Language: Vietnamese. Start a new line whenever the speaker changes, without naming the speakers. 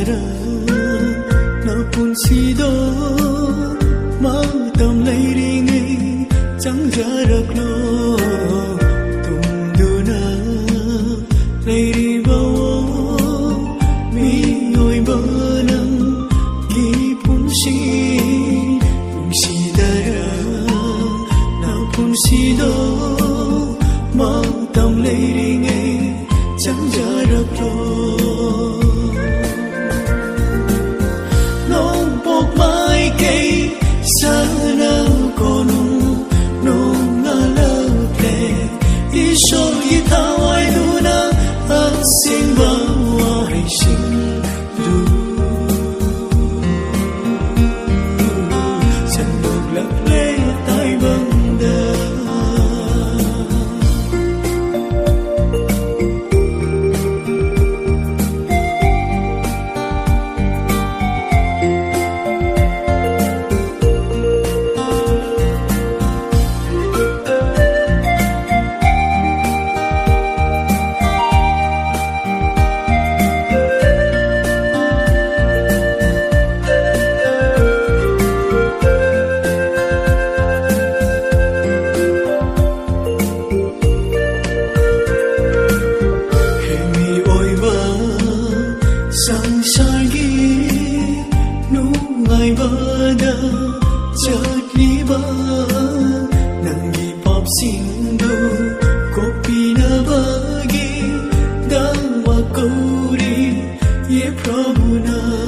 ra na punsido ma tam lấy đi ngay chẳng ra được lo tum du na lấy đi bao mi oi bơ nang ki punsi da ra na punsido ma tam lấy đi ngay chẳng ra được lo sana konu nung nalale isho itawai duna asing bawai sing du sandok lakle tai banda ngai bada chợt đi ba nang gi pop sindu kopi na bagi dawa kori ye prabhu na